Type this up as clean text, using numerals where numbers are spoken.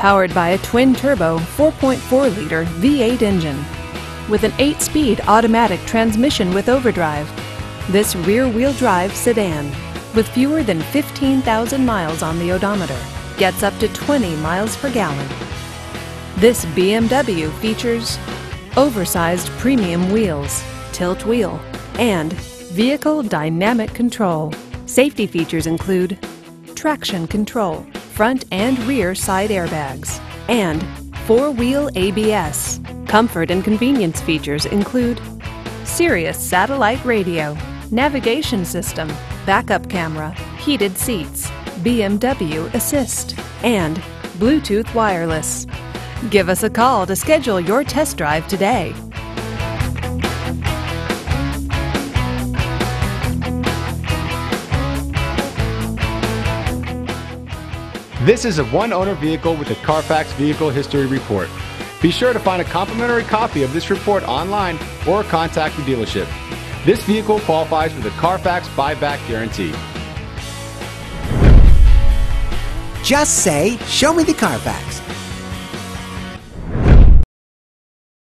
Powered by a twin-turbo 4.4-liter V8 engine with an 8-speed automatic transmission with overdrive. This rear-wheel drive sedan, with fewer than 15,000 miles on the odometer, gets up to 20 miles per gallon. This BMW features oversized premium wheels, tilt wheel, and vehicle dynamic control. Safety features include traction control, front and rear side airbags, and 4-wheel ABS. Comfort and convenience features include Sirius satellite radio, navigation system, backup camera, heated seats, BMW Assist, and Bluetooth wireless. Give us a call to schedule your test drive today. This is a one-owner vehicle with a Carfax Vehicle History Report. Be sure to find a complimentary copy of this report online or contact the dealership. This vehicle qualifies for the Carfax buyback guarantee. Just say, "Show me the Carfax."